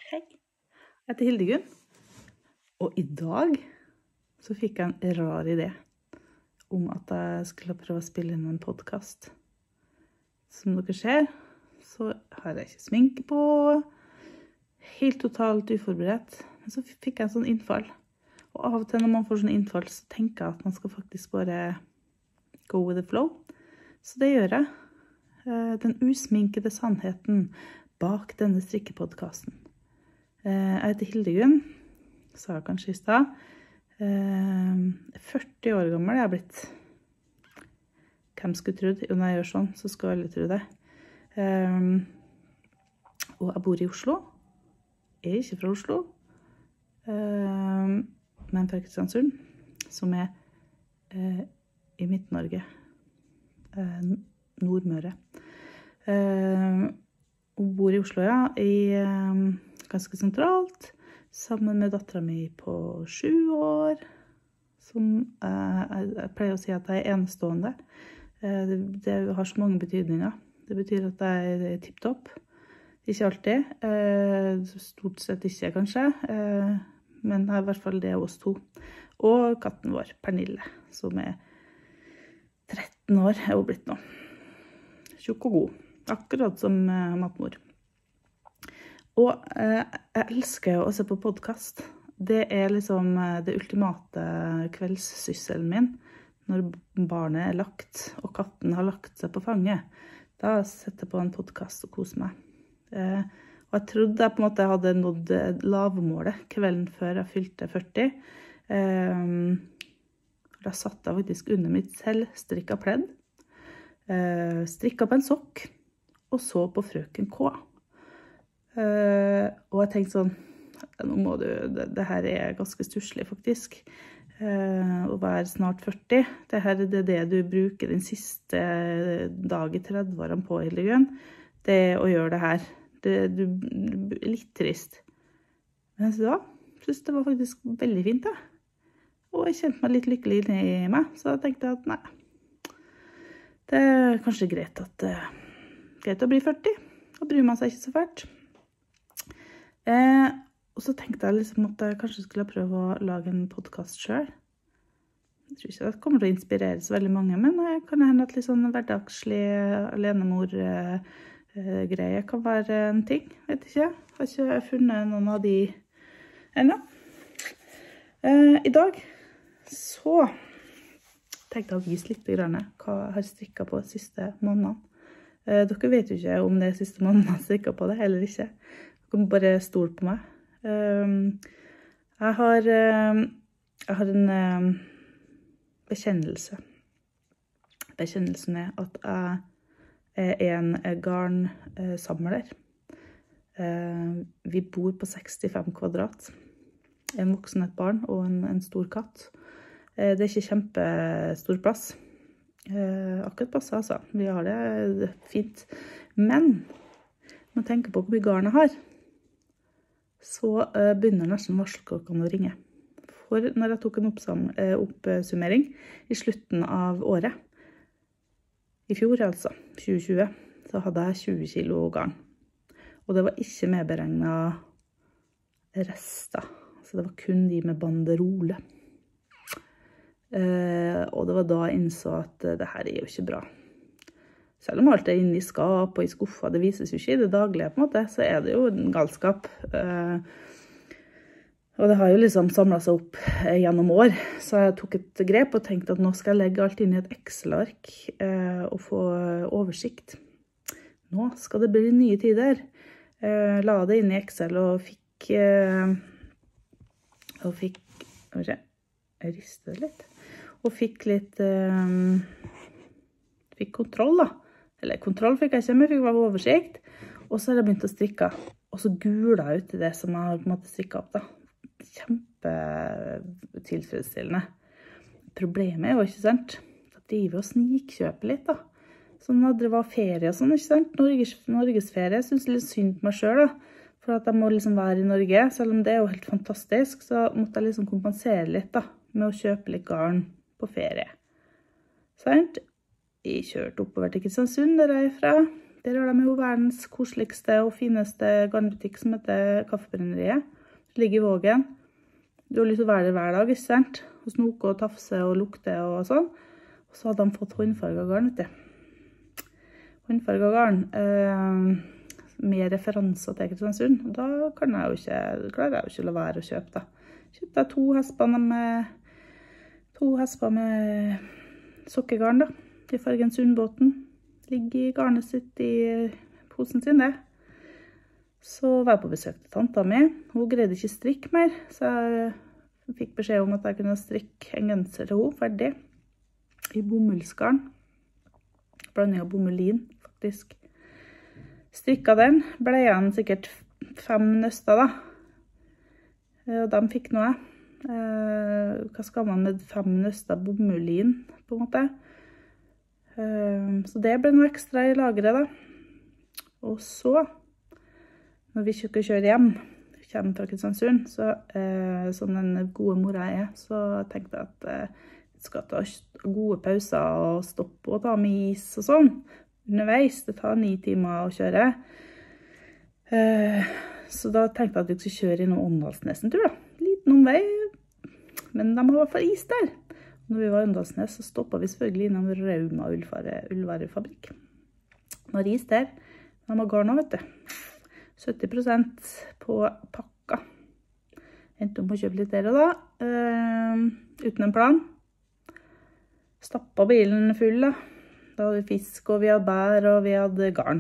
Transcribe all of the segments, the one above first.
Hei, jeg heter Hildegunn, og i dag så fikk jeg en rar idé om at jeg skulle prøve å spille inn en podcast. Som dere ser, så har jeg ikke sminke på, helt totalt uforberedt, men så fikk jeg en sånn innfall. Og av og til når man får sånn innfall, så tenker jeg at man skal faktisk bare go with the flow. Så det gjør jeg. Den usminkede sannheten bak denne strikkepodcasten. Jeg heter Hildegunn, sa jeg kanskje i sted. 40 år gammel er jeg blitt. Hvem skulle trodd? Jo, når jeg gjør sånn, så skal alle tro det. Og jeg bor i Oslo. Jeg er ikke fra Oslo, men fra Kristiansund, som er i Midt-Norge. Nordmøre. Og bor i Oslo, ja, ganske sentralt, sammen med datteren min på 7 år, som jeg pleier å si at jeg er enestående. Det har så mange betydninger. Det betyr at jeg er tipptopp. Ikke alltid, stort sett ikke kanskje, men i hvert fall det er oss to. Og katten vår, Pernille, som er 13 år, er hun blitt nå. Tjukk og god, akkurat som matmor. Og jeg elsker å se på podcast. Det er liksom det ultimate kveldssysselen min. Når barnet er lagt, og katten har lagt seg på fanget, da setter jeg på en podcast og koser meg. Og jeg trodde jeg på en måte hadde nådd lavmålet kvelden før jeg fylte 40. Da satt jeg faktisk under mitt selvstrikket pledd, strikket på en sokk, og så på Frøken K. Og jeg tenkte sånn, nå må du, det her er ganske stusslig faktisk, å være snart 40. Det her er det du bruker den siste dag i 30-årene på, Hildegunn. Det å gjøre det her. Det er litt trist. Men da synes det var faktisk veldig fint da. Og jeg kjente meg litt lykkelig inni i meg, så jeg tenkte at nei, det er kanskje greit å bli 40, og bryr man seg ikke så fælt. Og så tenkte jeg liksom at jeg kanskje skulle prøve å lage en podcast selv. Jeg tror ikke det kommer til å inspirere så veldig mange, men det kan hende at litt sånn hverdagslig alenemor-greie kan være en ting. Vet ikke, jeg har ikke funnet noen av de ennå. I dag så tenkte jeg å vise litt grann hva jeg har strikket på de siste månedene. Dere vet jo ikke om det er siste måneden jeg har strikket på det eller ikke. Dere kan bare stole på meg. Jeg har en bekjennelse. Bekjennelsen er at jeg er en garnsamler. Vi bor på 65 kvadrat. En voksen, et barn og en stor katt. Det er ikke kjempestor plass. Akkurat passe, altså. Vi har det fint. Men, når jeg tenker på hvor mye garn jeg har, så begynner nesten varselklokkene å ringe. For når jeg tok en oppsummering i slutten av året, i fjor altså, 2020, så hadde jeg 20 kilo garn. Og det var ikke medberegnet rester. Så det var kun de med banderole. Og det var da jeg innså at det her er jo ikke bra. Selv om alt er inne i skap og i skuffa, det vises jo ikke i det daglige på en måte, så er det jo en galskap. Og det har jo liksom samlet seg opp gjennom år, så jeg tok et grep og tenkte at nå skal jeg legge alt inn i et Excel-ark og få oversikt. Nå skal det bli nye tider. La det inn i Excel og fikk jeg ristet det litt, og fikk litt, fikk kontroll da. Eller kontroll fikk jeg ikke, men jeg fikk oversikt. Og så har jeg begynt å strikke. Og så gula jeg ut i det som jeg har på en måte strikket opp da. Kjempetilfredsstillende. Problemet er jo ikke sant, at driver og snikkjøper litt da. Så når det var ferie og sånn, ikke sant? Norgesferie, jeg synes litt synd på meg selv da. For at jeg må liksom være i Norge, selv om det er jo helt fantastisk, så måtte jeg liksom kompensere litt da, med å kjøpe litt garn på ferie. Sant? Jeg kjørte oppover til Kristiansund, der jeg er fra, Der har de jo verdens koseligste og fineste garnbutikk som heter Kaffebrenneriet. Det ligger i Vågen. Du har lyst til å være der hver dag, ikke sant? Og snoke og tafse og lukte og sånn. Og så hadde de fått håndfarget garn, vet du. Håndfarget garn med referanser til Kristiansund. Og da klarer jeg jo ikke å la være å kjøpe da. Kjøpte jeg to hesper med sokkegarn da. I fargen Sundbåten. Ligger i garnet sitt i posen sin, det. Så var jeg på besøk til tanta mi. Hun greide ikke strikke mer, så jeg fikk beskjed om at jeg kunne strikke en genser til henne, ferdig. I bomullsgarn. Blanding av bomullin, faktisk. Strikka den, ble igjen sikkert 5 nøster da. Og de fikk noe. Hva skal man med 5 nøster bomullin, på en måte? Så det ble noe ekstra i lageret da. Og så, når vi kjører hjem, kommer fra Kristiansund, så som den gode mora er, så tenkte jeg at jeg skal ta gode pauser og stoppe og ta med is og sånn. Underveis, det tar 9 timer å kjøre. Så da tenkte jeg at vi skulle kjøre innom Åndalsnes en tur da. Liten omvei, men de har i hvert fall is der. Når vi var i Åndalsnes, så stoppet vi selvfølgelig innom Rauma ullvarefabrikk. De har is der. De har garn også, vet du. 70% på pakka. Endte om å kjøpe litt der og da. Uten en plan. Stappet bilen full da. Da hadde vi fisk, og vi hadde bær, og vi hadde garn.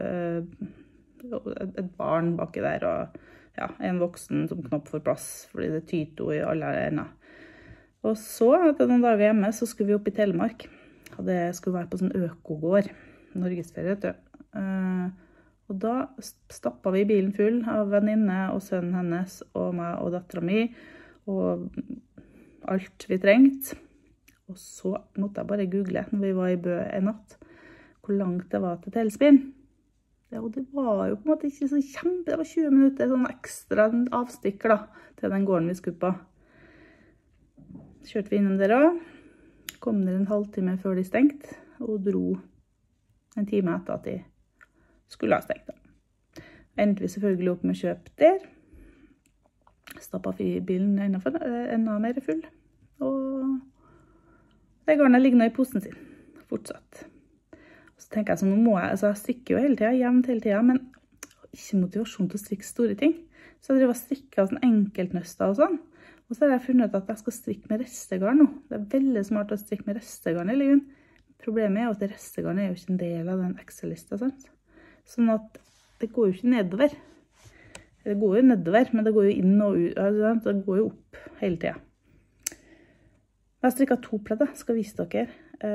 Et barn baki der, og ja, en voksen som knapt får plass, fordi det tyto i alle ender. Og så, etter noen dager hjemme, så skulle vi opp i Telemark. Og det skulle være på sånn økogård, Norgesferie, vet du. Og da stappet vi bilen full av venninne og sønnen hennes, og meg og datteren min, og alt vi trengte. Og så måtte jeg bare google, når vi var i Bø en natt, hvor langt det var til Telespinn. Ja, og det var jo på en måte ikke så kjempe, det var 20 minutter, sånn ekstra avstikk da, til den gården vi skulle på. Kjørte vi innom der også, kom der en halvtime før de stengt, og dro en time etter at de skulle ha stengt. Endte vi selvfølgelig opp med kjøp der. Stappet bilen enda mer full. Og det garnet ligger nå i posen sin, fortsatt. Og så tenker jeg, så nå må jeg, altså jeg strikker jo hele tiden, jevnt hele tiden, men ikke motivasjon til å strikke store ting. Så jeg driver og strikker sånn enkeltnøster og sånn. Og så har jeg funnet ut at jeg skal strikke med restegarn nå. Det er veldig smart å strikke med restegarn i liven. Problemet er jo at restegarn er jo ikke en del av den Excel-lista, sant? Sånn at det går jo ikke nedover. Det går jo nedover, men det går jo inn og ut. Altså, det går jo opp hele tiden. Jeg har strikket 2 pledd, skal vise dere.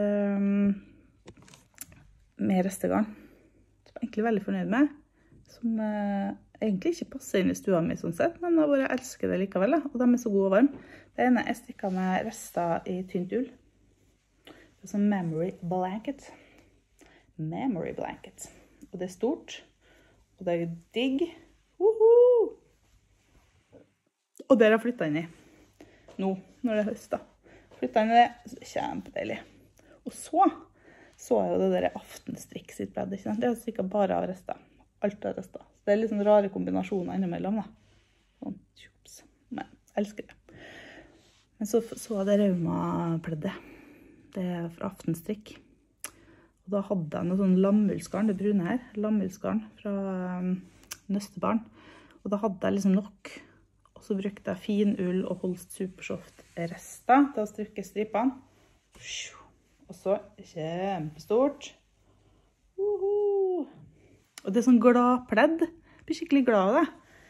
Med restegarn. Som jeg er egentlig veldig fornøyd med. Som egentlig ikke passer inn i stua mi sånn sett, men jeg bare elsker det likevel, og de er så gode og varme. Det ene er strikket med rester i tynt ull. Det er sånn memory blanket. Memory blanket. Og det er stort, og det er digg. Og det har jeg flyttet inn i. Nå, når det er høst da. Flyttet inn i det, så det er kjempedeilig. Og så er jo det der aftenstrikk sitt pledd, ikke sant? Det er strikket bare av rester. Alt er rester. Så det er litt sånn rare kombinasjoner innimellom da. Sånn, tjops. Men jeg elsker det. Men så er det Rauma-pleddet. Det er fra aftenstrikk. Og da hadde jeg noe sånn lammullsgarn, det brune her. Lammullsgarn fra nøstebarn. Og da hadde jeg liksom nok. Og så brukte jeg fin ull og Holst Supersoft rester til å strikke stripene. Og så kjempestort. Og det er sånn glad pledd. Jeg blir skikkelig glad av det.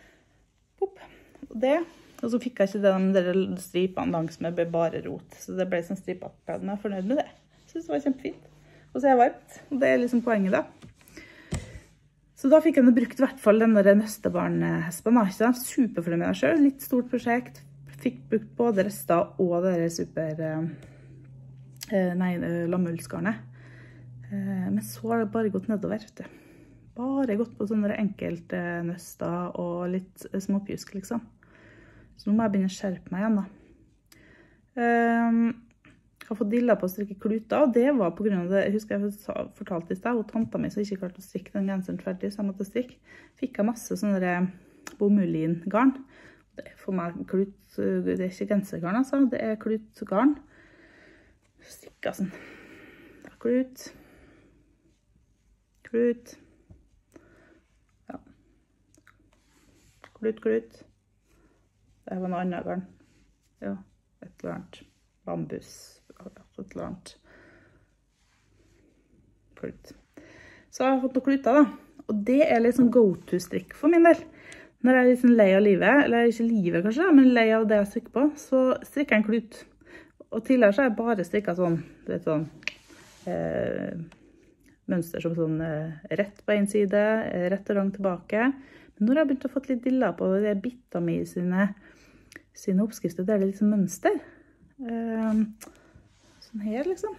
Og det. Og så fikk jeg ikke de stripene langs med bare rot. Så det ble sånn stripet pledd, men jeg er fornøyd med det. Jeg synes det var kjempefint. Og så er det varmt. Og det er liksom poenget da. Så da fikk jeg brukt i hvert fall den der nøstebarnhespen. Jeg er superfornøyd med det selv. Litt stort prosjekt. Fikk brukt både rester og det lammullsgarnet. Men så har det bare gått nedover, vet du. Bare gått på sånne enkelte nøster og litt småpjusk, liksom. Så nå må jeg begynne å skjerpe meg igjen, da. har fått dilla på å strikke kluter, og det var på grunn av det, jeg husker jeg fortalte i sted, og tanta mi som ikke klarte å strikke den genseren ferdig, så jeg måtte strikke. Fikk jeg masse sånne bomullin-garn. Det er for meg klut, det er ikke gensergarn altså, det er klutgarn. Strikka sånn. Klut. Klut. Ja. Klut. Det var noe annet garn. Ja, et eller annet. Bambus. Et eller annet. Klut. Så jeg har fått noen kluter da. Og det er litt sånn go-to-strikk for min del. Når jeg er litt sånn lei av livet, eller ikke livet kanskje, men lei av det jeg strikker på, så strikker jeg en klut. Og tidligere så har jeg bare strikket sånn, du vet sånn, mønster som sånn rett på en side, rett og rang tilbake. Men når jeg har begynt å få litt dilla på det bitta mi sine oppskrifter, der det er liksom mønster. Sånn her liksom.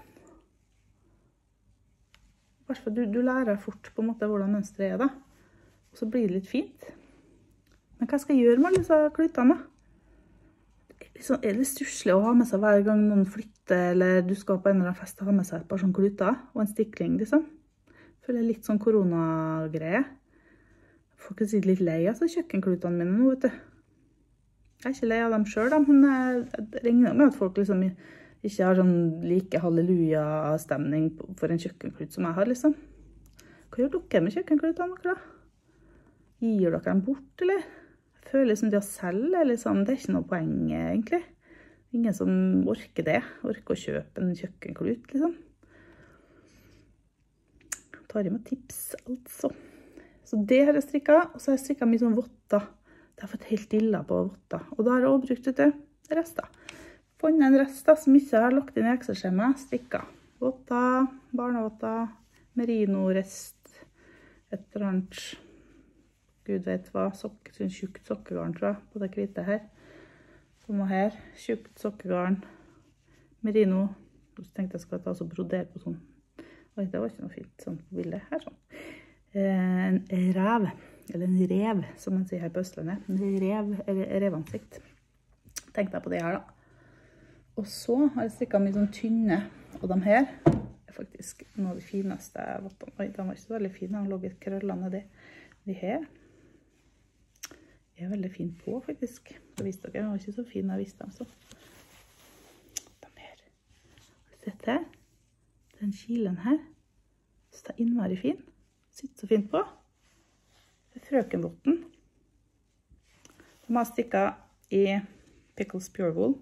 Du lærer fort på en måte hvordan mønstret er da. Og så blir det litt fint. Men hva skal jeg gjøre med disse klutene da? Er det stusslig å ha med seg hver gang noen flytter, eller du skal på en eller annen fest og ha med seg et par sånne kluter, og en stikling liksom? For det er litt sånn koronagreie. Jeg får ikke si litt lei av kjøkkenklutene mine nå, vet du. Jeg er ikke lei av dem selv da, men jeg regner med at folk liksom ikke har sånn like halleluja-stemning for en kjøkkenklut som jeg har liksom. Hva gjør dere med kjøkkenklutene dere da? Gir dere dem bort, eller? Jeg føler liksom det å selge, liksom, det er ikke noe poeng egentlig. Ingen som orker det, orker å kjøpe en kjøkkenklut, liksom. Jeg tar i med tips, altså. Så det har jeg strikket, og så har jeg strikket mye sånn votter. Det har fått helt dilla på votter. Og da har jeg også brukt det til rester. Funnet en rest da, som ikke har lagt inn i Excel-skjemaet, strikket. Votter, barnevotter, merino-rest, et eller annet... Gud vet hva, sånn tjukt sokkegarn tror jeg, på det hvite her. Som var her, tjukt sokkegarn, merino. Så tenkte jeg skal ta og brodere på sånn. Oi, det var ikke noe fint sånn på bildet her sånn. En rev, eller en rev, som man sier her på Østlandet. En revansikt. Tenkte jeg på det her da. Og så har jeg strikket mye sånn tynne, og de her er faktisk noe av de fineste vottene. Oi, de var ikke så veldig fine, de har logget krøllene nedi. De her er veldig fint på, faktisk. Det visste dere, de var ikke så fine, jeg visste dem så. De her. Har du sett her? Den kilen her. Så det er innmari fin. Sitter så fint på. Det er frøkenvotten. De har stikket i Pickles Pure Wool.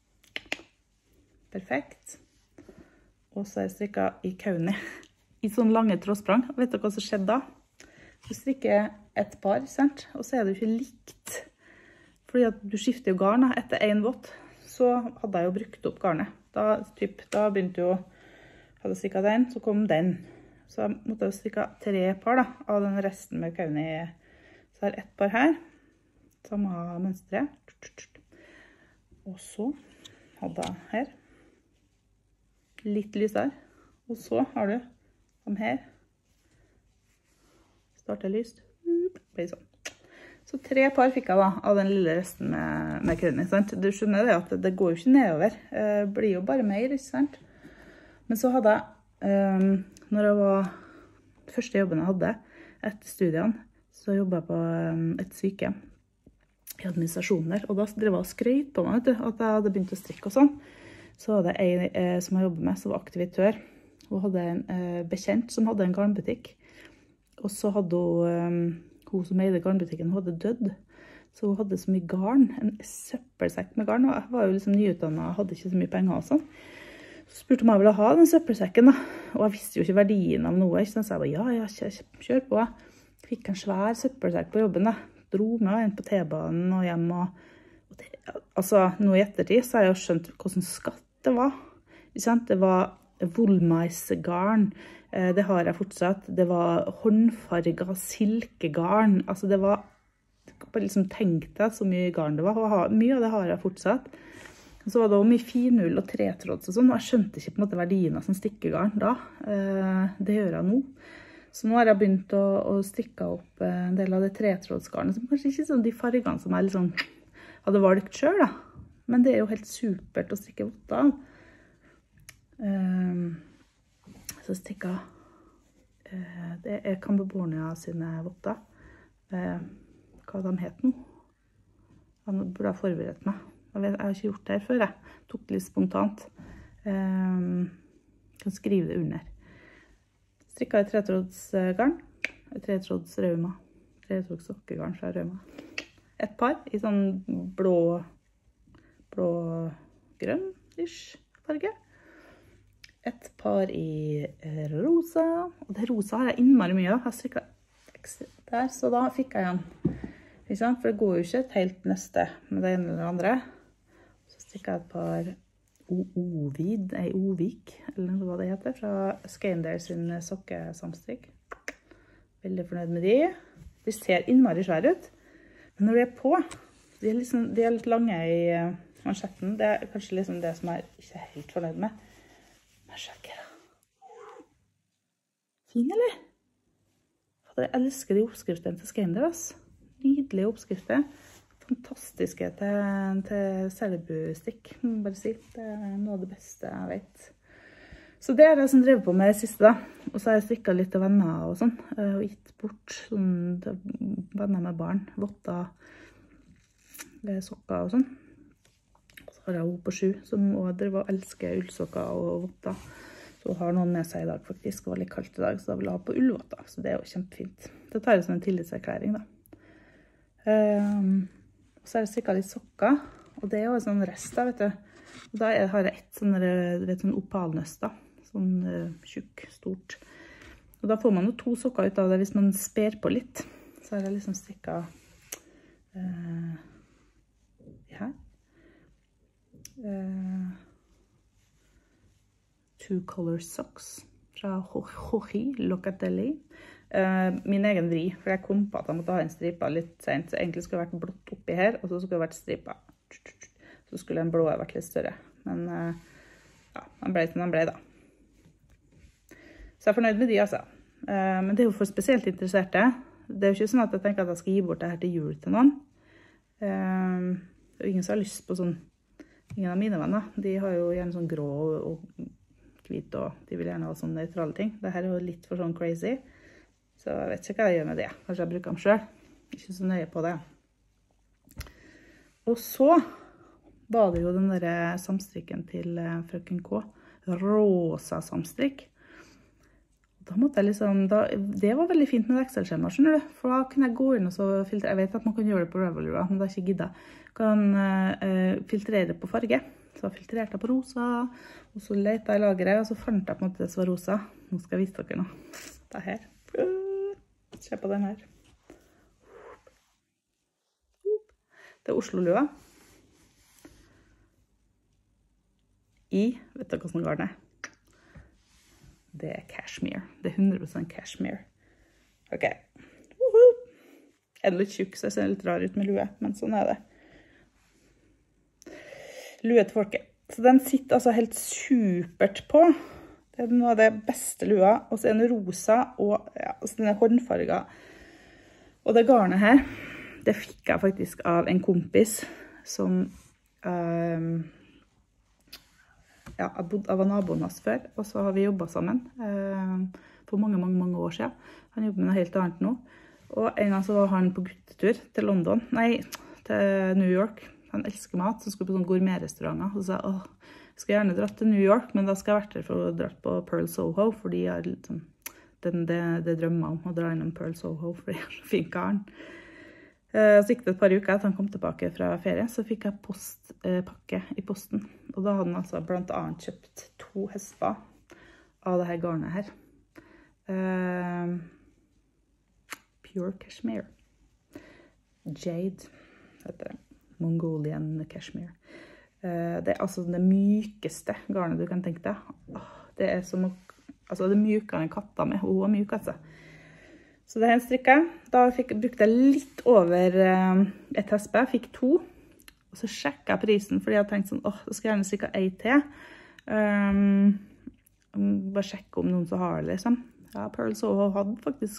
Perfekt. Og så har jeg strikket i Kauni. I sånne lange trådsprang. Vet dere hva som skjedde da? Du strikker et par, sant? Og så er det jo ikke likt. Fordi at du skifter jo garn etter en vått. Så hadde jeg jo brukt opp garnet. Da begynte jo, hadde jeg strikket den, så kom den. Så jeg måtte jo strikke 3 par da, av den resten med Kauni. Så jeg har et par her. Samme mønstre. Og så hadde jeg her. Litt lysere. Og så har du de her. Starter lyst. Blir sånn. Så 3 par fikk jeg da, av den lille resten med Kauni, sant? Du skjønner det at det går jo ikke nedover. Det blir jo bare mer, ikke sant? Men så hadde jeg, når jeg var første jobben jeg hadde etter studiene, så jobbet jeg på et sykehjem i administrasjonen der, og da drev jeg og skrøt på meg, vet du, at jeg hadde begynt å strikke og sånn. Så var det en som jeg jobbet med, som var aktivitør. Hun hadde en bekjent som hadde en garnbutikk. Og så hadde hun som eide garnbutikken, hun hadde dødd. Så hun hadde så mye garn, en søppelsekk med garn. Og jeg var jo liksom nyutdannet og hadde ikke så mye penger og sånn. Så spurte hun om jeg ville ha den søppelsekken da. Og jeg visste jo ikke verdien av noe, ikke? Så jeg bare, ja, kjør på. Jeg fikk en svær søppelsekk på jobben da. Dro med en på T-banen og hjem. Og det, altså, nå i ettertid så har jeg jo skjønt hvordan skatt det var. Ikke sant? Det var Woolmice-garn. Det har jeg fortsatt. Det var håndfarget silkegarn. Altså det var, bare liksom tenkte jeg så mye garn det var. Mye av det har jeg fortsatt. Og så var det også mye finull og tretråds og sånn. Og jeg skjønte ikke på en måte verdien av sånn stikkegarn da. Det gjør jeg nå. Så nå har jeg begynt å strikke opp en del av det tretrådsgarnet, som kanskje ikke er sånn de fargene som jeg liksom hadde valgt selv da. Men det er jo helt supert å strikke votter av. Så strikket det Cambobornia sine votter. Hva de heter nå? Jeg burde ha forberedt meg. Jeg har ikke gjort det her før, jeg. Tok det litt spontant. Kan skrive det under. Strikket i tretrådsgarn. Tretråds Rauma. Tretråds sokkegarn fra Rauma. Et par i sånn blå-grønn-ish farge. Et par i rosa. Og det rosa har jeg innmari mye av. Jeg har strikket der, så da fikk jeg igjen. For det går jo ikke et helt nøste med det ene eller det andre. Så strikket jeg et par Ovik, eller hva det heter, fra Skeindare sin sokkesamstrikk. Veldig fornøyd med de. De ser innmari svære ut. Men når de på, de er litt lange i mansjetten. Det er kanskje liksom det som jeg ikke er helt fornøyd med. Men sjekk her da. Fin, eller? Jeg elsker de oppskriftene til Skeindare, ass. Nydelige oppskrifter. Fantastiske til Selbu-strikk, må jeg bare si. Det er noe av det beste jeg vet. Så det er det som driver på med det siste da. Og så har jeg strikket litt til venner og sånn, og gitt bort sånn, til venner med barn, votter, sokker og sånn. Og så har jeg hun på 7, som også driver og elsker ullsokker og votter. Så hun har noen med seg i dag faktisk, det var litt kaldt i dag, så da vil jeg ha på ullvotter, så det er jo kjempefint. Det tar jeg som en tillitserklæring da. Og så har jeg strikket litt sokker, og det er jo en sånn rest da, vet du. Og da har jeg et sånn opalnøst da, sånn tjukk, stort. Og da får man jo 2 sokker ut av det hvis man sper på litt. Så har jeg liksom strikket her. 2 color socks fra Jorge Locatelli. Min egen vri, for jeg kom på at jeg måtte ha en stripa litt sent, så egentlig skulle det vært blått oppi her, og så skulle det vært stripa. Så skulle den blå vært litt større. Men ja, den ble som den ble da. Så jeg er fornøyd med de altså. Men det er jo for spesielt interesserte. Det er jo ikke sånn at jeg tenker at jeg skal gi bort det her til jul til noen. Det er jo ingen som har lyst på sånn. Ingen av mine venner, de har jo gjerne sånn grå og hvit, og de vil gjerne ha sånne nøytrale ting. Dette er jo litt for sånn crazy. Så jeg vet ikke hva jeg gjør med det. Kanskje jeg bruker dem selv. Ikke så nøye på det. Og så var det jo den der samstrikken til frøken K. Rosa samstrikk. Da måtte jeg liksom, det var veldig fint med Excel-skjema, skjønner du? For da kunne jeg gå inn og så filtrere. Jeg vet at man kan gjøre det på Revolura, men det er ikke giddet. Kan filtrere på farge. Så jeg filtrerte på rosa, og så lette jeg i lageret, og så fant jeg på en måte det som var rosa. Nå skal jeg vise dere noe. Det her. Se på den her. Det er Oslo-lua. Vet dere hvordan garn er? Det er cashmere. Det er 100% cashmere. Ok. Er det litt tjukk, så jeg ser litt rar ut med lue, men sånn er det. Lue til folket. Så den sitter altså helt supert på. Det er noe av det beste lua. Og så er den rosa, og ja, altså den er håndfarget. Og det garnet her, det fikk jeg faktisk av en kompis som ja, jeg var naboen hans før, og så har vi jobbet sammen for mange år siden. Han jobber med noe helt annet nå. Og en gang så var han på guttetur til London, nei, til New York. Han elsker mat, så skulle på sånne gourmetrestauranter. Og så sa jeg, jeg skal gjerne dratt til New York, men da skal jeg vært der for å dratt på Pearl Soho, for de har liksom, det drømmer om å dra innom Pearl Soho, for de har så fin garn. Så gikk det et par uker etter han kom tilbake fra ferie, så fikk jeg pakke i posten. Og da hadde han altså blant annet kjøpt 2 hesper av det her garnet her. Pure Cashmere. Jade heter det. Mongolian Cashmere. Det er altså det mykeste garnet du kan tenke deg. Det er som altså det er mykere enn katta med. Hun var myk altså. Så det her strikket. Da brukte jeg litt over et hespe. Jeg fikk 2. Og så sjekket jeg prisen, fordi jeg tenkte sånn, da skal jeg gjerne strikke ei til. Bare sjekke om noen så har det, liksom. Ja, Pearl Soho hadde faktisk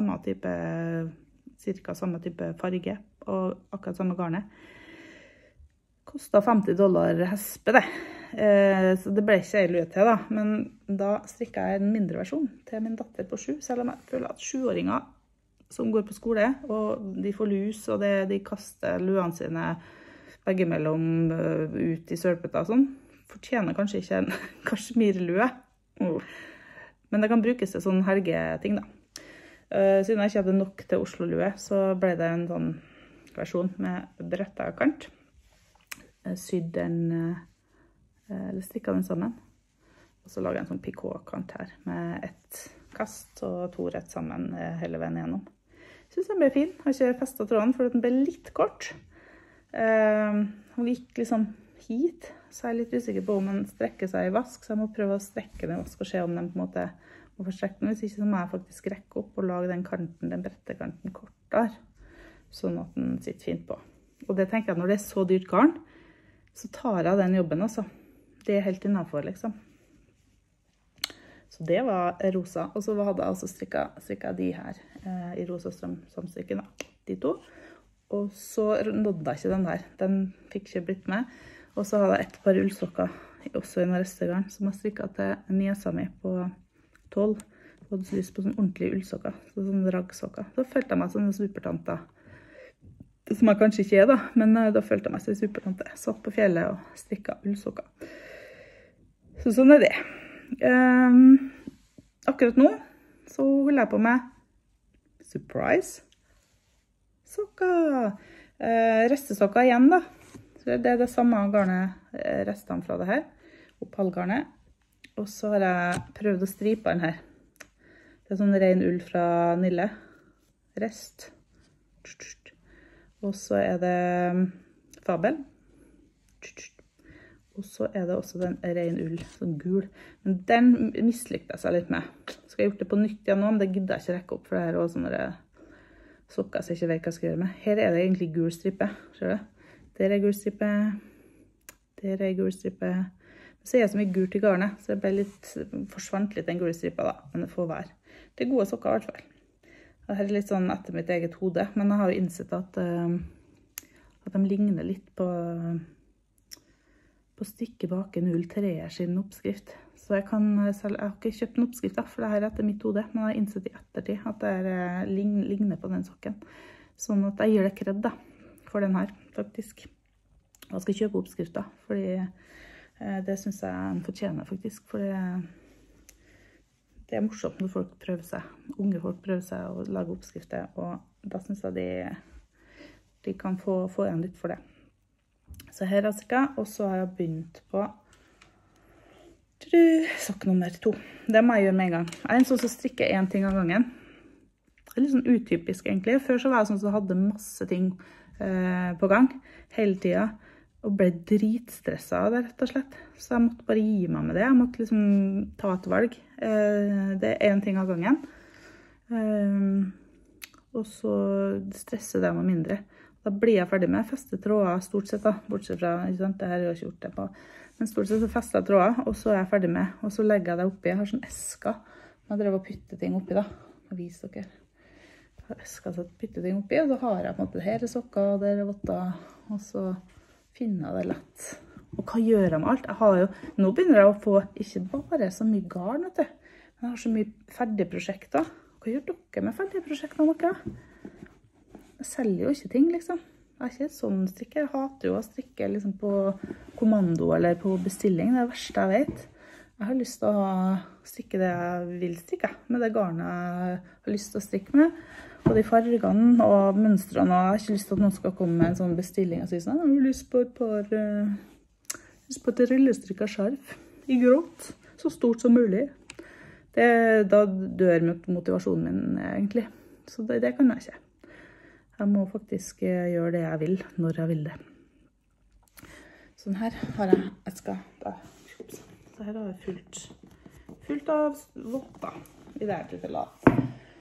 cirka samme type farge, og akkurat samme garnet. Kostet $50 hespe, det. Så det ble ikke en lue til da, men da strikket jeg en mindre versjon til min datter på 7, selv om jeg føler at 7-åringer som går på skole, og de får lus, og de kaster luene sine begge mellom ut i sørpeta og sånn, fortjener kanskje ikke en kasjmirlue. Men det kan brukes til sånn helgeting da. Siden jeg ikke hadde nok til Oslo-lue, så ble det en sånn versjon med brettet kant. Sydd den, eller strikket den sammen. Og så laget jeg en sånn pikot-kant her, med ett kast og 2 rett sammen hele veien gjennom. Jeg synes den ble fin. Jeg har ikke festet tråden, for den ble litt kort. Hun gikk liksom hit, så jeg litt usikker på om den strekker seg i vask, så jeg må prøve å strekke den i vask og se om den på en måte må forstrekke den. Hvis ikke så må jeg faktisk rekke opp og lage den kanten, den brette kanten kortere, sånn at den sitter fint på. Og det tenker jeg at når det er så dyrt garn, så tar jeg den jobben også. Det er helt innenfor, liksom. Så det var rosa. Og så hadde jeg også strikket de her i rosa samstrikken, de 2. Og så nådde jeg ikke den der. Den fikk ikke blitt med. Og så hadde jeg et par ullsokker, også i en restegarn, som jeg strikket til niesa mi på 12. Jeg hadde så lyst på sånn ordentlige ullsokker, sånn raggsokker. Så følte jeg meg sånne supertanter. Som jeg kanskje ikke er da, men da følte jeg meg som supertante. Jeg satt på fjellet og strikket ullsokker. Så sånn er det. Akkurat nå så holder jeg på med surprise sokker. Restesokker igjen da. Så det er det samme garnet, restene fra det her, opphalgarnet. Og så har jeg prøvd å stripe den her. Det er sånn ren ull fra Nille. Rest. Og så er det fabel. Og så er det også den ren ull, sånn gul. Men den mislykte jeg seg litt med. Skal jeg gjort det på nytt igjen nå, men det gidder jeg ikke rekke opp, for det her er også sånne sokker som jeg ikke vet hva jeg skal gjøre med. Her er det egentlig gul stripe, ser du? Der er gul stripe. Der er gul stripe. Så er det så mye gult i garnet, så det forsvant litt den gule stripa da, men det får være. Det er gode sokker i hvert fall. Dette er litt sånn etter mitt eget hode, men jeg har jo innsett at de ligner litt på strikke baken ull 3 sin oppskrift. Så jeg har ikke kjøpt en oppskrift da, for det her er etter mitt hode, men jeg har innsett i ettertid at det ligner på den sokken. Sånn at jeg gir det kred da, for den her, faktisk. Jeg skal kjøpe oppskrift da, fordi det synes jeg en fortjener faktisk, for det er morsomt når folk prøver seg, unge folk prøver seg å lage oppskrifter, og da synes jeg de kan få igjen litt for det. Så her er jeg, og så har jeg begynt på sokk nummer 2. Det må jeg gjøre med en gang. Jeg er en sånn som strikker en ting av gangen. Det er litt sånn utypisk egentlig. Før så var jeg sånn som hadde masse ting på gang hele tiden, og ble dritstresset av det, rett og slett. Så jeg måtte bare gi meg med det. Jeg måtte liksom ta et valg. Det er en ting av gangen. Og så stresser det meg mindre. Da blir jeg ferdig med feste tråder, stort sett da. Bortsett fra, ikke sant, det her har jeg ikke gjort det på. Men stort sett så fester jeg tråder, og så er jeg ferdig med. Og så legger jeg det oppi. Jeg har sånn esker. Jeg drev og pytte ting oppi da. Jeg viser dere. Jeg har esker så pytte ting oppi, og så har jeg på en måte her er sokker, der er votter, og så finner jeg det lett. Og hva gjør jeg med alt? Nå begynner jeg å få ikke bare så mye garn, vet du. Men jeg har så mye ferdige prosjekter. Hva gjør dere med ferdige prosjekter dere? Jeg selger jo ikke ting, liksom. Jeg er ikke sånn strikker. Jeg hater jo å strikke liksom på kommando eller på bestilling. Det er det verste jeg vet. Jeg har lyst til å strikke det jeg vil strikke, med det garnet jeg har lyst til å strikke med. Og de fargene og mønstrene, og jeg har ikke lyst til at noen skal komme med en sånn bestilling og si sånn, jeg har lyst på et rullestrikket skjerf i grått, så stort som mulig. Da dør motivasjonen min egentlig. Så det kan jeg ikke. Jeg må faktisk gjøre det jeg vil, når jeg vil det. Sånn her har jeg esker. Så her har jeg fullt av votter i det her tilfellet.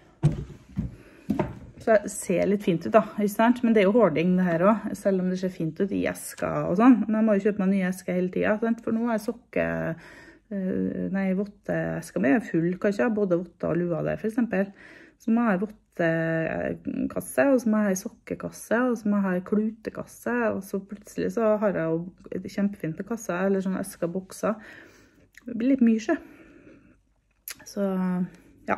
Så det ser litt fint ut da, ikke sant? Men det er jo hoarding det her også, selv om det ser fint ut i esker og sånn. Men jeg må jo kjøpe meg nye esker hele tiden, for nå er votteesker med full, kan ikke ha både votter og lua der for eksempel. Så må jeg hestekasse, og så må jeg ha en sokkekasse, og så må jeg ha en klutekasse, og så plutselig så har jeg jo kjempefint med kasser, eller sånn esker bokser. Det blir litt mye, så ja.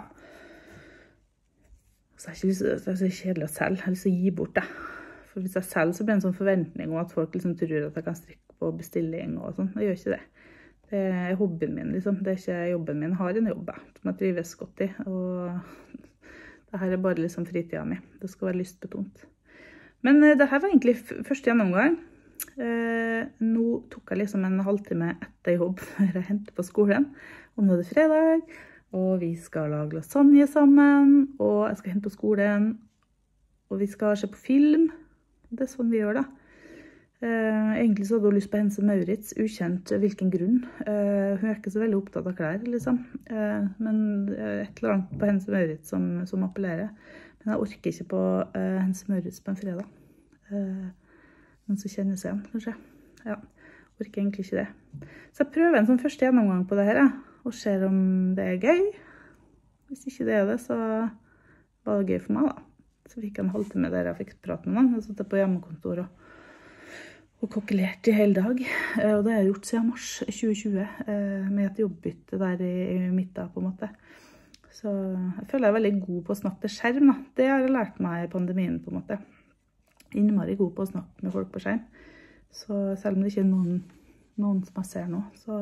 Så jeg har ikke lyst til det er så kjedelig å selge, jeg har lyst til å gi bort det. For hvis jeg selger, så blir det en sånn forventning om at folk liksom tror at jeg kan strikke på bestilling og sånn. Jeg gjør ikke det. Det er hobbyen min, liksom. Det er ikke jobben min. Jeg har en jobb, som jeg trives godt i. Og det her er bare liksom fritiden min. Det skal være lystbetont. Men det her var egentlig første gjennomgang. Nå tok jeg liksom en halvtime etter jobb før jeg hentet på skolen. Og nå er det fredag, og vi skal lage lasagne sammen. Og jeg skal hente på skolen, og vi skal se på film. Det er sånn vi gjør da. Egentlig så hadde hun lyst på Hense Maurits, ukjent hvilken grunn. Hun er ikke så veldig opptatt av klær, liksom. Men et eller annet på Hense Maurits som appellerer. Men jeg orker ikke på Hense Maurits på en fredag. Men så kjennes jeg igjen, kanskje. Ja, orker egentlig ikke det. Så jeg prøver en sånn første gjennomgang på det her, og ser om det er gøy. Hvis ikke det er det, så var det gøy for meg da. Så fikk jeg en halvtime der jeg fikk prate med noen. Jeg satt på hjemmekontor og kokkelert i hele dag. Og det har jeg gjort siden mars 2020, med et jobbbytte der i midten, på en måte. Så jeg føler jeg er veldig god på å snakke til skjerm, da. Det har jeg lært meg i pandemien, på en måte. Innmari god på å snakke med folk på skjerm. Så selv om det ikke er noen som jeg ser nå, så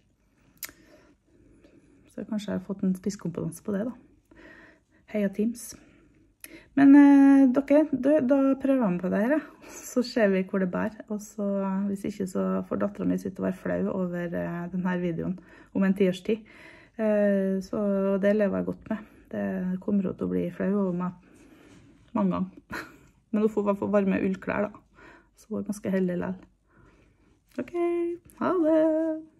kanskje jeg har fått en spisskompetanse på det, da. Heia Teams. Men dere, da prøver jeg på det her, så ser vi hvor det bærer. Og så, hvis ikke, så får datteren min sitte og være flau over denne videoen om en 10 års tid. Så det lever jeg godt med. Det kommer til å bli flau over meg mange ganger. Men hun får i hvert fall varme ullklær da. Så hun er ganske heldig likevel. Ok, ha det!